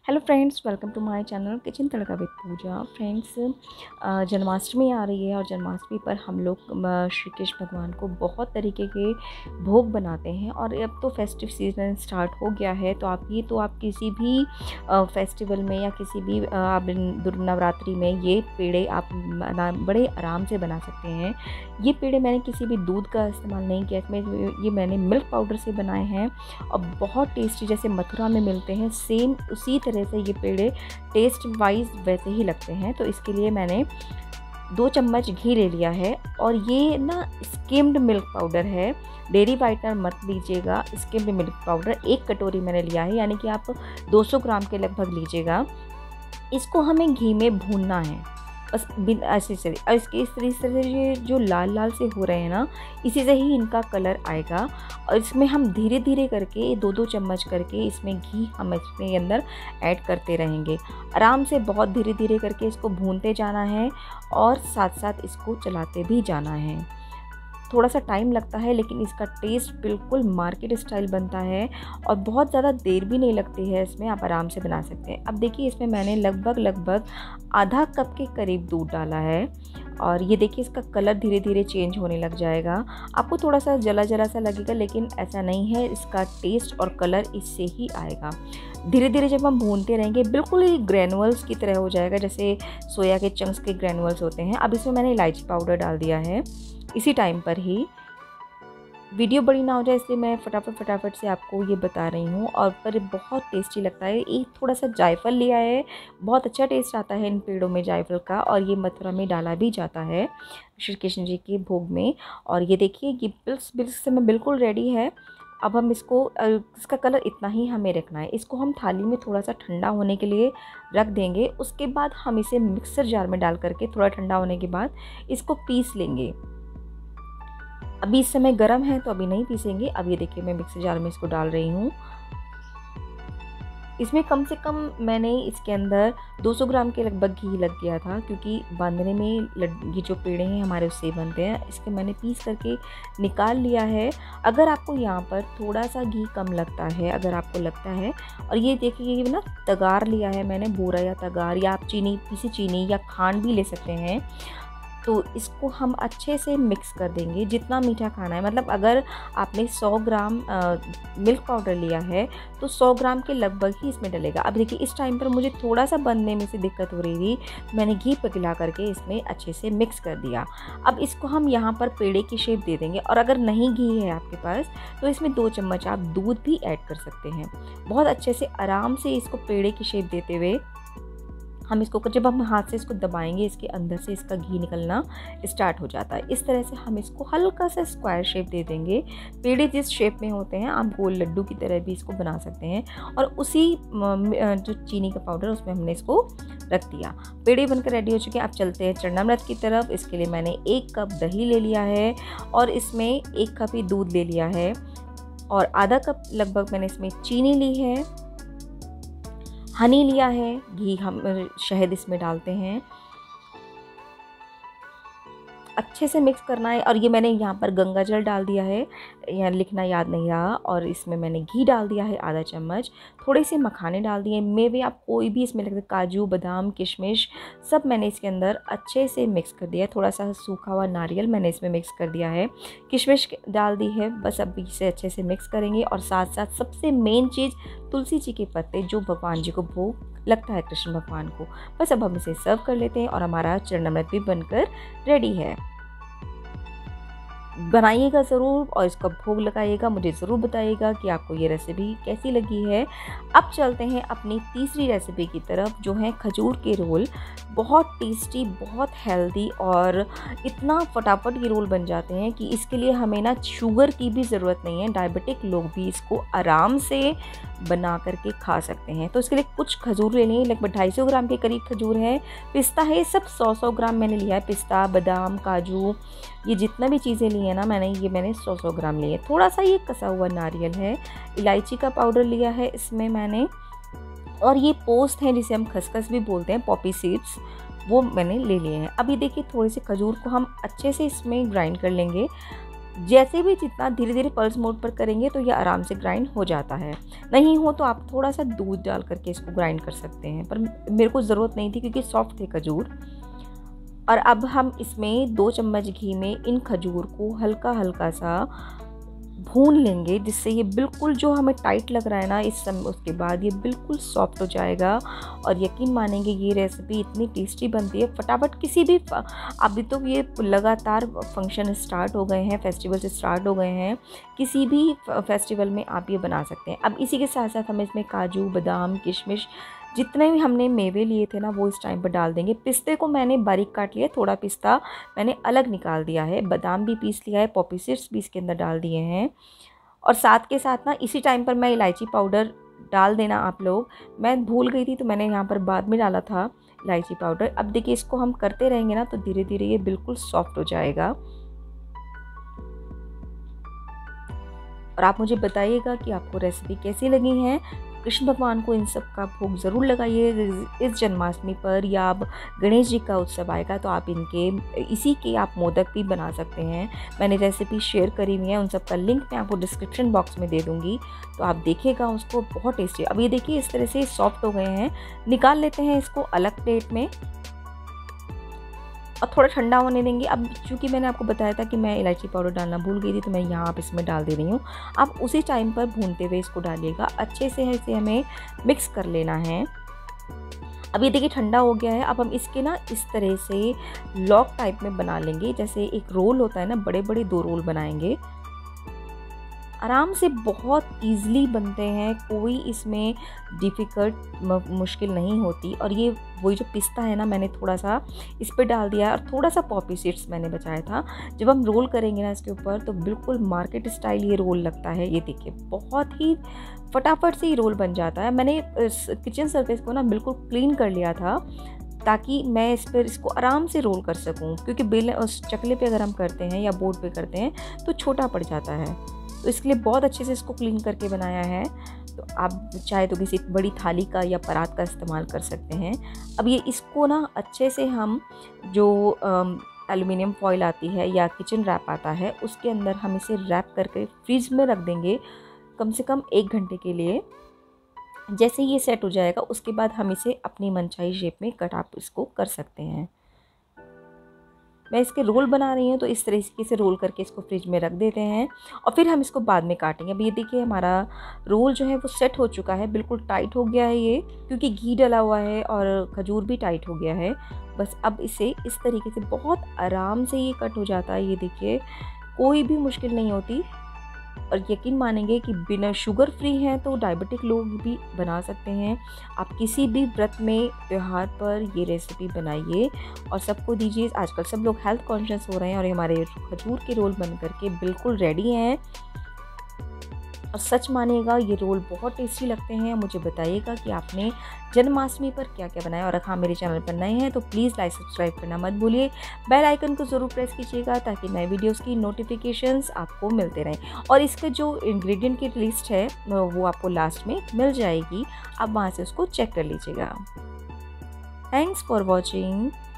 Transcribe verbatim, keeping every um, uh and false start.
Hello friends, welcome to my channel kitchen tadka with Pooja. Friends, Janmashtami आ रही है और जन्माष्टमी पर हम लोग श्री कृष्ण भगवान को बहुत तरीके के भोग बनाते हैं और अब तो फेस्टिव सीजन स्टार्ट हो गया है। तो आप ये तो आप किसी भी फेस्टिवल में या किसी भी आप नवरात्रि में ये पेड़े आप बड़े आराम से बना सकते हैं। ये पेड़े मैंने किसी भी दूध का इस्तेमाल नहीं किया, इसमें ये मैंने मिल्क पाउडर से बनाए हैं और बहुत टेस्टी, जैसे मथुरा में मिलते हैं सेम उसी तरह से ये पेड़े टेस्ट वाइज वैसे ही लगते हैं। तो इसके लिए मैंने दो चम्मच घी ले लिया है और ये ना स्किम्ड मिल्क पाउडर है, डेयरी वाइटनर मत लीजिएगा। स्किम्ड मिल्क पाउडर एक कटोरी मैंने लिया है, यानी कि आप दो सौ ग्राम के लगभग लीजिएगा। इसको हमें घी में भूनना है बस बिन ऐसे से। और इसके इस तरह से ये जो लाल लाल से हो रहे हैं ना, इसी से ही इनका कलर आएगा। और इसमें हम धीरे धीरे करके दो दो चम्मच करके इसमें घी हम इसके अंदर ऐड करते रहेंगे। आराम से बहुत धीरे धीरे करके इसको भूनते जाना है और साथ साथ इसको चलाते भी जाना है। थोड़ा सा टाइम लगता है लेकिन इसका टेस्ट बिल्कुल मार्केट स्टाइल बनता है और बहुत ज़्यादा देर भी नहीं लगती है। इसमें आप आराम से बना सकते हैं। अब देखिए, इसमें मैंने लगभग लगभग आधा कप के करीब दूध डाला है और ये देखिए इसका कलर धीरे धीरे चेंज होने लग जाएगा। आपको थोड़ा सा जला जला सा लगेगा लेकिन ऐसा नहीं है, इसका टेस्ट और कलर इससे ही आएगा। धीरे धीरे जब हम भूनते रहेंगे बिल्कुल ही ग्रैनुअल्स की तरह हो जाएगा, जैसे सोया के चंक्स के ग्रैनुअल्स होते हैं। अब इसमें मैंने इलायची पाउडर डाल दिया है इसी टाइम पर ही। वीडियो बड़ी ना हो जाए इसलिए मैं फटाफट फटाफट से आपको ये बता रही हूँ। और पर बहुत टेस्टी लगता है। एक थोड़ा सा जायफल लिया है, बहुत अच्छा टेस्ट आता है इन पेड़ों में जायफल का, और ये मथुरा में डाला भी जाता है श्री कृष्ण जी के भोग में। और ये देखिए ये बिल्स बिल्स से में बिल्कुल रेडी है। अब हम इसको, इसका कलर इतना ही हमें रखना है। इसको हम थाली में थोड़ा सा ठंडा होने के लिए रख देंगे। उसके बाद हम इसे मिक्सर जार में डाल करके थोड़ा ठंडा होने के बाद इसको पीस लेंगे। अभी इस समय गर्म है तो अभी नहीं पीसेंगे। अब ये देखिए मैं मिक्सर जार में इसको डाल रही हूँ। इसमें कम से कम मैंने इसके अंदर दो सौ ग्राम के लगभग घी लग गया था, क्योंकि बांधने में ये जो पेड़े हैं हमारे उससे बनते हैं। इसके मैंने पीस करके निकाल लिया है। अगर आपको यहाँ पर थोड़ा सा घी कम लगता है, अगर आपको लगता है, और ये देखिए ये ना तगार लिया है मैंने, बूरा या तगार, या आप चीनी, पीसी चीनी या खांड भी ले सकते हैं। तो इसको हम अच्छे से मिक्स कर देंगे जितना मीठा खाना है। मतलब अगर आपने सौ ग्राम आ, मिल्क पाउडर लिया है तो सौ ग्राम के लगभग ही इसमें डलेगा। अब देखिए इस टाइम पर मुझे थोड़ा सा बनने में से दिक्कत हो रही थी, मैंने घी पिघला करके इसमें अच्छे से मिक्स कर दिया। अब इसको हम यहाँ पर पेड़े की शेप दे देंगे। और अगर नहीं घी है आपके पास तो इसमें दो चम्मच आप दूध भी ऐड कर सकते हैं। बहुत अच्छे से आराम से इसको पेड़े की शेप देते हुए हम इसको, जब हम हाथ से इसको दबाएंगे इसके अंदर से इसका घी निकलना स्टार्ट हो जाता है। इस तरह से हम इसको हल्का सा स्क्वायर शेप दे देंगे। पेड़े जिस शेप में होते हैं आप गोल लड्डू की तरह भी इसको बना सकते हैं। और उसी जो चीनी का पाउडर उसमें हमने इसको रख दिया। पेड़े बनकर रेडी हो चुके हैं। अब चलते हैं चरणामृत की तरफ। इसके लिए मैंने एक कप दही ले लिया है और इसमें एक कप ही दूध ले लिया है और आधा कप लगभग मैंने इसमें चीनी ली है, हनी लिया है, घी हम शहद इसमें डालते हैं। अच्छे से मिक्स करना है। और ये मैंने यहाँ पर गंगा जल डाल दिया है, यहाँ लिखना याद नहीं रहा। और इसमें मैंने घी डाल दिया है आधा चम्मच, थोड़े से मखाने डाल दिए। मेवे आप कोई भी इसमें लगते, काजू, बादाम, किशमिश, सब मैंने इसके अंदर अच्छे से मिक्स कर दिया। थोड़ा सा सूखा हुआ नारियल मैंने इसमें मिक्स कर दिया है, किशमिश डाल दी है। बस अब इसे अच्छे से मिक्स करेंगे। और साथ साथ सबसे मेन चीज़ तुलसी जी के पत्ते, जो भगवान जी को भोग लगता है कृष्ण भगवान को। बस अब हम इसे सर्व कर लेते हैं और हमारा चरणामृत भी बनकर रेडी है। बनाइएगा ज़रूर और इसका भोग लगाइएगा। मुझे ज़रूर बताइएगा कि आपको ये रेसिपी कैसी लगी है। अब चलते हैं अपनी तीसरी रेसिपी की तरफ, जो है खजूर के रोल। बहुत टेस्टी, बहुत हेल्दी और इतना फटाफट ये रोल बन जाते हैं कि इसके लिए हमें ना शुगर की भी ज़रूरत नहीं है। डायबिटिक लोग भी इसको आराम से बना करके खा सकते हैं। तो इसके लिए कुछ खजूर ले लें, लगभग ढाई सौ ग्राम के करीब खजूर है। पिस्ता है, सब सौ सौ ग्राम मैंने लिया है। पिस्ता, बादाम, काजू, ये जितना भी चीज़ें ली है ना मैंने, ये मैंने सौ सौ ग्राम लिए। थोड़ा सा ये कसा हुआ नारियल है, इलायची का पाउडर लिया है इसमें मैंने, और ये पोस्त हैं जिसे हम खसखस भी बोलते हैं, पॉपी सीड्स, वो मैंने ले लिए हैं। अभी देखिए थोड़े से खजूर को हम अच्छे से इसमें ग्राइंड कर लेंगे। जैसे भी जितना धीरे धीरे पल्स मोड पर करेंगे तो ये आराम से ग्राइंड हो जाता है। नहीं हो तो आप थोड़ा सा दूध डाल करके इसको ग्राइंड कर सकते हैं, पर मेरे को ज़रूरत नहीं थी क्योंकि सॉफ्ट थे खजूर। और अब हम इसमें दो चम्मच घी में इन खजूर को हल्का हल्का सा भून लेंगे, जिससे ये बिल्कुल जो हमें टाइट लग रहा है ना इस समय, उसके बाद ये बिल्कुल सॉफ्ट हो जाएगा। और यकीन मानेंगे ये रेसिपी इतनी टेस्टी बनती है। फटाफट किसी भी, अभी तो ये लगातार फंक्शन स्टार्ट हो गए हैं, फेस्टिवल से स्टार्ट हो गए हैं, किसी भी फेस्टिवल में आप ये बना सकते हैं। अब इसी के साथ साथ हम इसमें काजू, बादाम, किशमिश, जितने भी हमने मेवे लिए थे ना वो इस टाइम पर डाल देंगे। पिस्ते को मैंने बारीक काट लिया, थोड़ा पिस्ता मैंने अलग निकाल दिया है, बादाम भी पीस लिया है, पॉपी सीड्स भी इसके अंदर डाल दिए हैं। और साथ के साथ ना इसी टाइम पर मैं इलायची पाउडर डाल देना आप लोग, मैं भूल गई थी तो मैंने यहाँ पर बाद में डाला था इलायची पाउडर। अब देखिए इसको हम करते रहेंगे ना तो धीरे धीरे ये बिल्कुल सॉफ्ट हो जाएगा। और आप मुझे बताइएगा कि आपको रेसिपी कैसी लगी है। कृष्ण भगवान को इन सब का भोग ज़रूर लगाइए इस जन्माष्टमी पर, या अब गणेश जी का उत्सव आएगा तो आप इनके इसी के आप मोदक भी बना सकते हैं। मैंने रेसिपी शेयर करी हुई है, उन सब का लिंक मैं आपको डिस्क्रिप्शन बॉक्स में दे दूँगी, तो आप देखिएगा उसको, बहुत टेस्टी। अब ये देखिए इस तरह से सॉफ्ट हो गए हैं। निकाल लेते हैं इसको अलग प्लेट में और थोड़ा ठंडा होने देंगे। अब चूँकि मैंने आपको बताया था कि मैं इलायची पाउडर डालना भूल गई थी, तो मैं यहाँ आप इसमें डाल दे रही हूँ। आप उसी टाइम पर भूनते हुए इसको डालिएगा, अच्छे से इसे हमें मिक्स कर लेना है। अब ये देखिए ठंडा हो गया है। अब हम इसके ना इस तरह से लॉक टाइप में बना लेंगे, जैसे एक रोल होता है ना, बड़े बड़े दो रोल बनाएंगे। आराम से बहुत इजीली बनते हैं, कोई इसमें डिफ़िकल्ट मुश्किल नहीं होती। और ये वही जो पिस्ता है ना, मैंने थोड़ा सा इस पे डाल दिया है और थोड़ा सा पॉपी सीड्स मैंने बचाया था। जब हम रोल करेंगे ना इसके ऊपर तो बिल्कुल मार्केट स्टाइल ये रोल लगता है। ये देखिए बहुत ही फटाफट से ही रोल बन जाता है। मैंने किचन सरफेस को ना बिल्कुल क्लीन कर लिया था ताकि मैं इस पर इसको आराम से रोल कर सकूं, क्योंकि बेल उस चकले पे अगर हम करते हैं या बोर्ड पे करते हैं तो छोटा पड़ जाता है। तो इसके लिए बहुत अच्छे से इसको क्लीन करके बनाया है। तो आप चाहे तो किसी बड़ी थाली का या परात का इस्तेमाल कर सकते हैं। अब ये इसको ना अच्छे से हम जो एल्युमिनियम फॉइल आती है या किचन रैप आता है उसके अंदर हम इसे रैप करके फ्रीज में रख देंगे कम से कम एक घंटे के लिए। जैसे ये सेट हो जाएगा उसके बाद हम इसे अपनी मनचाही शेप में कट आप इसको कर सकते हैं। मैं इसके रोल बना रही हूँ तो इस तरीके से रोल करके इसको फ्रिज में रख देते हैं और फिर हम इसको बाद में काटेंगे। अब ये देखिए हमारा रोल जो है वो सेट हो चुका है, बिल्कुल टाइट हो गया है ये, क्योंकि घी डला हुआ है और खजूर भी टाइट हो गया है। बस अब इसे इस तरीके से बहुत आराम से ये कट हो जाता है। ये देखिए कोई भी मुश्किल नहीं होती। और यकीन मानेंगे कि बिना शुगर फ्री हैं तो डायबिटिक लोग भी बना सकते हैं। आप किसी भी व्रत में, त्यौहार पर ये रेसिपी बनाइए और सबको दीजिए। आजकल सब लोग हेल्थ कॉन्शियस हो रहे हैं और हमारे खजूर के रोल बन करके बिल्कुल रेडी हैं। और सच मानिएगा ये रोल बहुत टेस्टी लगते हैं। मुझे बताइएगा कि आपने जन्माष्टमी पर क्या क्या बनाया। और हाँ, मेरे चैनल पर नए हैं तो प्लीज़ लाइक सब्सक्राइब करना मत भूलिए। बेल आइकन को ज़रूर प्रेस कीजिएगा ताकि नए वीडियोस की नोटिफिकेशंस आपको मिलते रहें। और इसका जो इंग्रेडिएंट की लिस्ट है वो आपको लास्ट में मिल जाएगी, आप वहाँ से उसको चेक कर लीजिएगा। Thanks for watching.